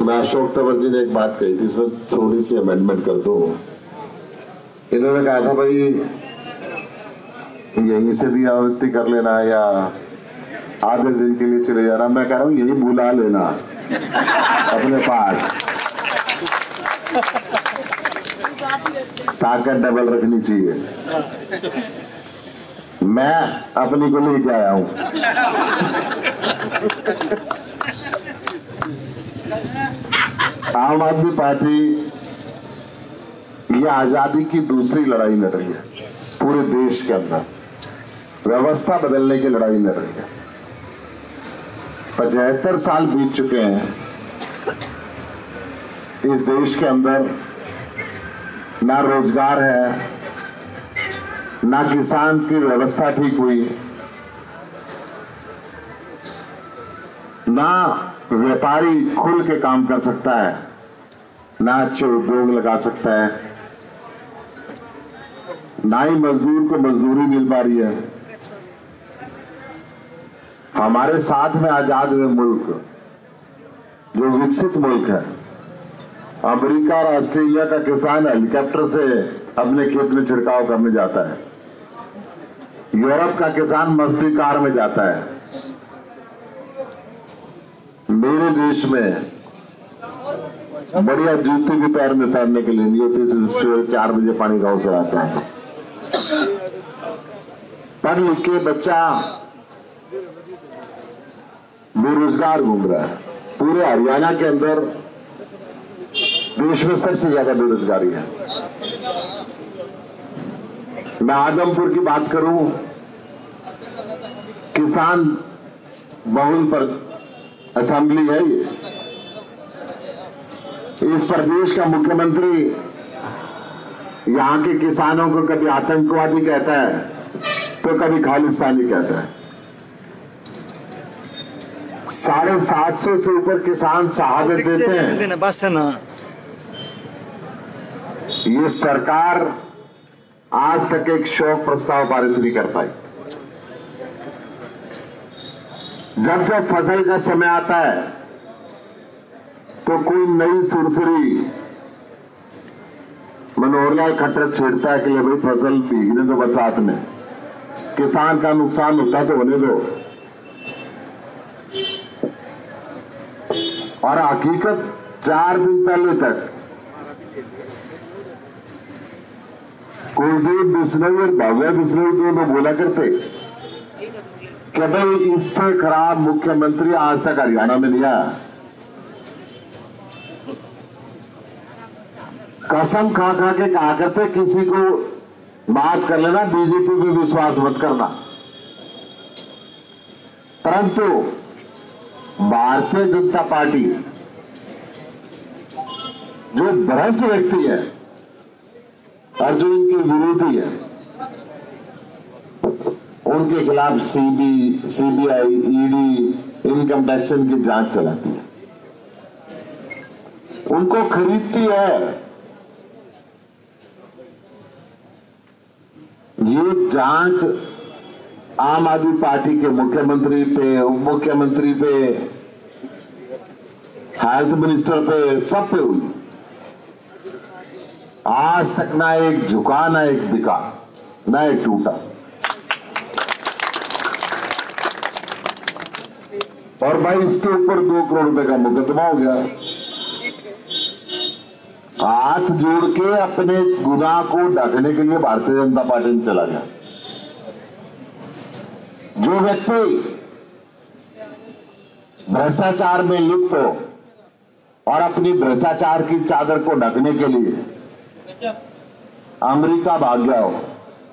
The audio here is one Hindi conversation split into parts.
मैं अशोक तंवर जी ने एक बात कही थी, इसमें थोड़ी सी अमेंडमेंट कर दो। इन्होंने कहा था भाई यहीं से दियावती कर लेना या आधे दिन के लिए चले जाना। मैं कह रहा हूँ यही बुला लेना अपने पास, ताकत डबल रखनी चाहिए। मैं अपनी को लेके आया हूं। आम आदमी पार्टी ये आजादी की दूसरी लड़ाई लड़ रही है, पूरे देश के अंदर व्यवस्था बदलने की लड़ाई लड़ रही है। 75 साल बीत चुके हैं इस देश के अंदर, ना रोजगार है, ना किसान की व्यवस्था ठीक हुई, ना व्यापारी खुल के काम कर सकता है, ना अच्छे उद्योग लगा सकता है, ना ही मजदूर को मजदूरी मिल पा रही है। हमारे साथ में आजाद हुए मुल्क, जो विकसित मुल्क है, अमेरिका और ऑस्ट्रेलिया का किसान हेलीकॉप्टर से अपने खेत में छिड़काव करने जाता है, यूरोप का किसान मस्ती कार में जाता है। मेरे देश में बढ़िया जूते भी पैर में पहनने के लिए नहीं होती, सुबह 4 बजे पानी गांव से आता है। पढ़ लिख के बच्चा बेरोजगार घूम रहा है। पूरे हरियाणा के अंदर देश में सबसे ज्यादा बेरोजगारी है। मैं आदमपुर की बात करूं, किसान बहुल पर असेंबली है ये। इस प्रदेश का मुख्यमंत्री यहां के किसानों को कभी आतंकवादी कहता है तो कभी खालिस्तानी कहता है। 750 से ऊपर किसान शहादत देते हैं। बस है ना, ये सरकार आज तक एक शोक प्रस्ताव पारित नहीं कर पाई। जब जब फसल का समय आता है तो कोई नई सुरसरी मनोहर लाल खट्टर छेड़ता है कि ले भाई फसल भीगने दो, बरसात में किसान का नुकसान होता तो होने दो। और हकीकत 4 दिन पहले तक कुलदीप बिश्नोई और भव्य बिश्नोई दोनों बोला करते कि भाई इससे खराब मुख्यमंत्री आज तक हरियाणा में नहीं आया। कसम खा खा के कहा करते किसी को बात कर लेना, बीजेपी में विश्वास मत करना। परंतु भारतीय जनता पार्टी जो भ्रष्ट व्यक्ति है और जो इनके विरोधी है, उनके खिलाफ सीबीआई, ईडी, इनकम टैक्स की जांच चलाती है, उनको खरीदती है। ये जांच आम आदमी पार्टी के मुख्यमंत्री पे, उप मुख्यमंत्री पे, हेल्थ मिनिस्टर पे, सब पे हुई। आज तक ना एक झुका, ना एक बिका, ना एक टूटा। और भाई इसके ऊपर 2 करोड़ रुपए का मुकदमा हो गया। हाथ जोड़ के अपने गुनाह को ढकने के लिए भारतीय जनता पार्टी में चला गया। जो व्यक्ति भ्रष्टाचार में लिप्त हो और अपनी भ्रष्टाचार की चादर को ढकने के लिए अमेरिका भाग गया हो,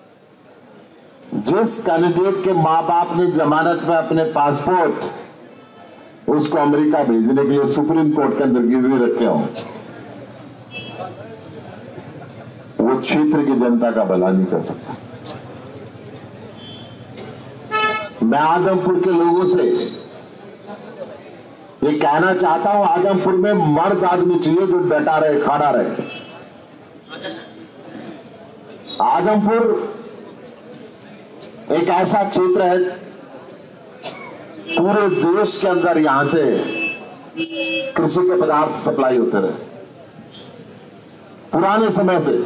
जिस कैंडिडेट के मां बाप ने जमानत में अपने पासपोर्ट उसको अमेरिका भेजने के लिए सुप्रीम कोर्ट के अंदर गिरवी रखे हो, वो क्षेत्र की जनता का भला नहीं कर सकता। मैं आदमपुर के लोगों से ये कहना चाहता हूं, आदमपुर में मर्द आदमी चाहिए जो बैठा रहे, खड़ा रहे। आदमपुर एक ऐसा क्षेत्र है पूरे देश के अंदर, यहां से कृषि के पदार्थ सप्लाई होते रहे पुराने समय से।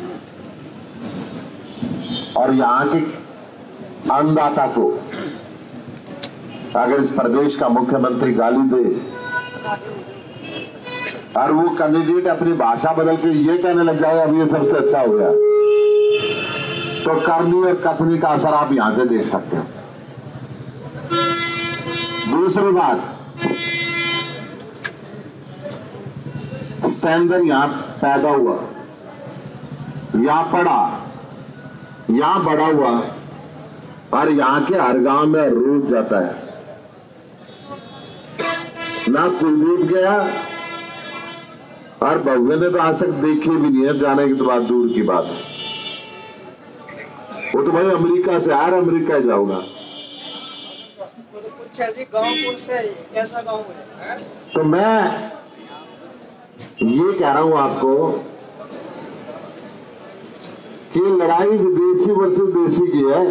और यहां के अन्नदाता को अगर इस प्रदेश का मुख्यमंत्री गाली दे और वो कैंडिडेट अपनी भाषा बदल के ये कहने लग जाए अब ये सबसे अच्छा हो गया, तो करनी और कथनी का असर आप यहां से देख सकते हो। दूसरी बात, स्टैंडर्ड यहां पैदा हुआ, यहां पढ़ा, यहां बड़ा हुआ और यहां के हर गांव में रोज जाता है। ना कुलदीप गया और भव्य ने तो आज तक देखे भी नहीं है, जाने की तो बात दूर की बात है। वो तो भाई अमेरिका से आ रहा, अमेरिका जाऊंगा। गाँव से कैसा गाँव है? तो मैं ये कह रहा हूं आपको कि लड़ाई विदेशी वर्सेस देसी की है।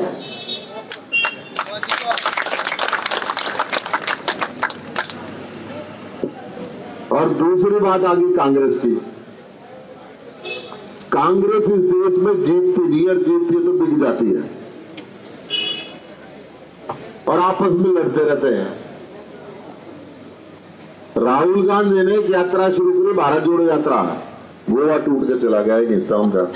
और दूसरी बात आ गई कांग्रेस की। कांग्रेस इस देश में जीतती नहीं है, जीतती है तो बिक जाती है और आपस में लड़ते रहते हैं। राहुल गांधी ने एक यात्रा शुरू करी, भारत जोड़ो यात्रा, गोवा टूट के चला गया एक हिस्सा उनका।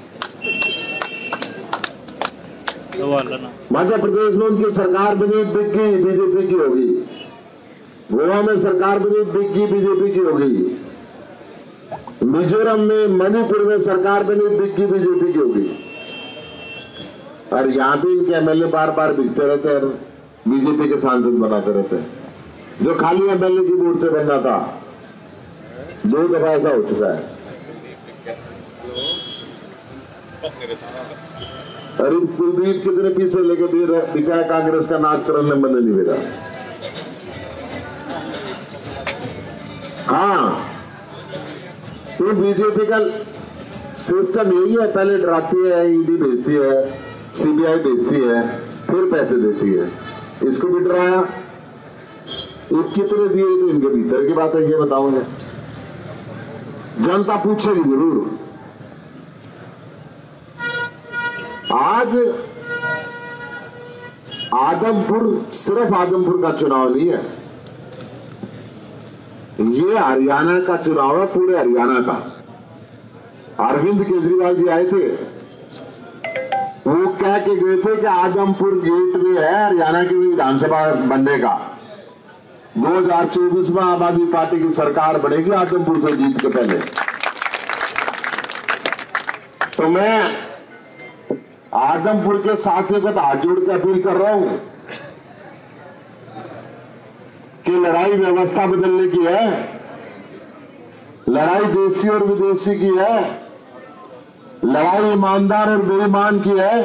मध्य प्रदेश में उनकी सरकार बनी, बिकी, बीजेपी की होगी। गोवा में सरकार बनी, बिकी, बीजेपी की होगी। मिजोरम में, मणिपुर में सरकार बनी, बिकी, बीजेपी की होगी। और यहां भी इनके एमएलए बार बार बिकते रहते हैं, बीजेपी के सांसद बनाते रहते हैं। जो खाली एमएलए की वोट से बनना था, 2 दफा ऐसा हो चुका है। अरे कुलदीप कितने पीछे लेके बिका है, कांग्रेस का नाच करने में नहीं मिला। हाँ, तो बीजेपी का सिस्टम यही है, पहले डराती है, ईडी भेजती है, सीबीआई भेजती है, फिर पैसे देती है। इसको भी डराया, कितने दिए तो इनके भीतर की बात है, ये बताऊंगे। जनता पूछेगी जरूर। आज आदमपुर सिर्फ आदमपुर का चुनाव नहीं है, ये हरियाणा का चुनाव है, पूरे हरियाणा का। अरविंद केजरीवाल जी आए थे, वो कह के गए थे कि आदमपुर गेट में है हरियाणा की विधानसभा बनने का। 2024 में आम आदमी पार्टी की सरकार बनेगी आदमपुर से जीत के पहले। तो मैं आदमपुर के साथियों को हाथ जोड़ के अपील कर रहा हूं कि लड़ाई व्यवस्था बदलने की है, लड़ाई देसी और विदेशी की है, लड़ाई ईमानदार और बेईमान की है।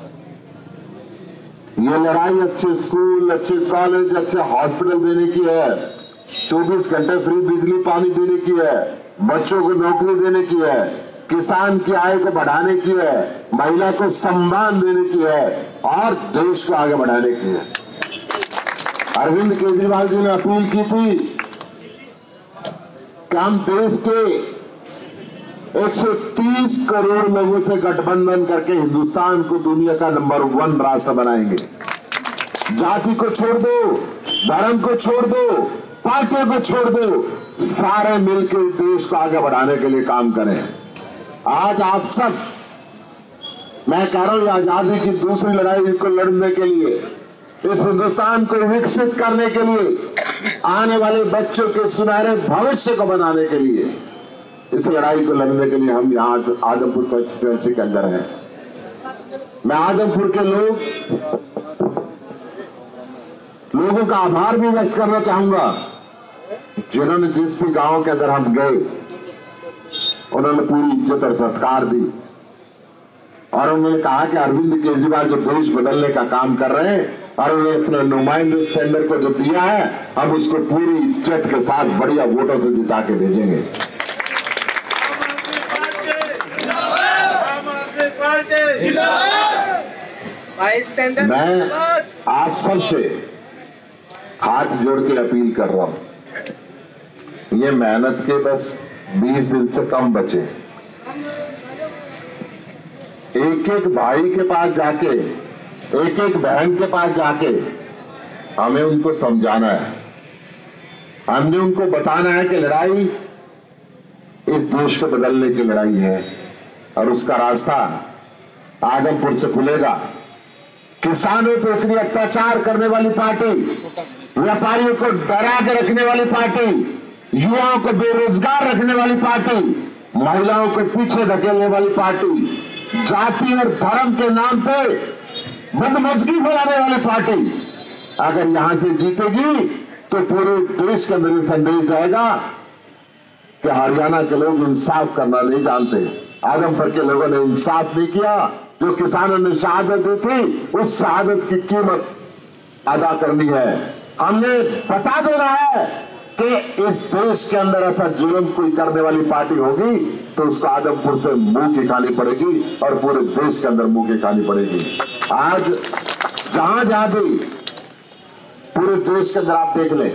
ये लड़ाई अच्छे स्कूल, अच्छे कॉलेज, अच्छे हॉस्पिटल देने की है, 24 घंटे फ्री बिजली पानी देने की है, बच्चों को नौकरी देने की है, किसान की आय को बढ़ाने की है, महिला को सम्मान देने की है और देश को आगे बढ़ाने की है। अरविंद केजरीवाल जी ने अपील की थी कि हम देश के 130 करोड़ लोगों से गठबंधन करके हिंदुस्तान को दुनिया का नंबर 1 राष्ट्र बनाएंगे। जाति को छोड़ दो, धर्म को छोड़ दो, पार्टियों को छोड़ दो, सारे मिलकर देश को आगे बढ़ाने के लिए काम करें। आज आप सब, मैं कह रहा हूं, आजादी की दूसरी लड़ाई को लड़ने के लिए, इस हिंदुस्तान को विकसित करने के लिए, आने वाले बच्चों के सुनहरे भविष्य को बनाने के लिए, इस लड़ाई को लड़ने के लिए हम यहाँ आदमपुर कॉन्स्टिट्यूएंसी के अंदर हैं। मैं आदमपुर के लोगों का आभार भी व्यक्त करना चाहूंगा, जिन्होंने जिस भी गांव के अंदर हम गए उन्होंने पूरी इज्जत और सत्कार दी और उन्होंने कहा कि अरविंद केजरीवाल जो देश बदलने का काम कर रहे हैं और उन्होंने अपने नुमाइंदे स्टैंडर्ड को जो दिया है, हम उसको पूरी इज्जत के साथ बढ़िया वोटों से जिता के भेजेंगे। मैं आप सबसे हाथ जोड़ के अपील कर रहा हूं ये मेहनत के बस 20 दिन से कम बचे। एक एक भाई के पास जाके, एक एक बहन के पास जाके हमें उनको समझाना है, हमने उनको बताना है कि लड़ाई इस देश को बदलने की लड़ाई है और उसका रास्ता आजमपुर से खुलेगा। किसानों पर इतनी अत्याचार करने वाली पार्टी, व्यापारियों को डरा के रखने वाली पार्टी, युवाओं को बेरोजगार रखने वाली पार्टी, महिलाओं को पीछे धकेलने वाली पार्टी, जाति और धर्म के नाम पे बदमजगी फैलाने वाली पार्टी अगर यहां से जीतेगी तो पूरे देश के अंदर ये संदेश जाएगा कि हरियाणा के लोग इंसाफ करना नहीं जानते, आजमपुर के लोगों ने इंसाफ नहीं किया। जो किसानों ने शहादत दी थी उस शहादत की कीमत अदा करनी है। हमने बता देना है कि इस देश के अंदर ऐसा जुर्म कोई करने वाली पार्टी होगी तो उसको आजमपुर से मुंह की खानी पड़ेगी और पूरे देश के अंदर मुंह की खानी पड़ेगी। आज जहां जहां भी पूरे देश के अंदर आप देख लें,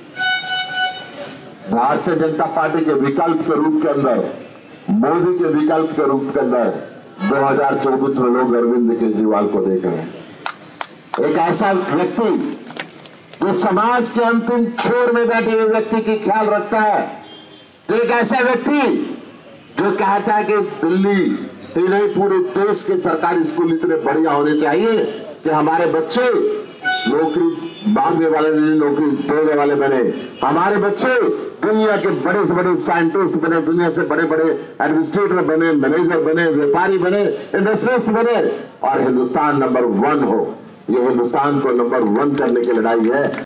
भारतीय जनता पार्टी के विकल्प के रूप के अंदर, मोदी के विकल्प के रूप के अंदर 2024 में लोग अरविंद केजरीवाल को देख रहे हैं। एक ऐसा व्यक्ति जो समाज के अंतिम छोर में बैठे हुए व्यक्ति की ख्याल रखता है, एक ऐसा व्यक्ति जो कहता है कि दिल्ली ही नहीं पूरे देश के सरकारी स्कूल इतने बढ़िया होने चाहिए कि हमारे बच्चे नौकरी मांगने वाले नहीं, नौकरी देने वाले बने, हमारे बच्चे दुनिया के बड़े से बड़े साइंटिस्ट बने, दुनिया से बड़े बड़े एडमिनिस्ट्रेटर बने, मैनेजर बने, व्यापारी बने, इंडस्ट्रियलिस्ट बने और हिंदुस्तान नंबर 1 हो। ये हिंदुस्तान को नंबर 1 करने की लड़ाई है।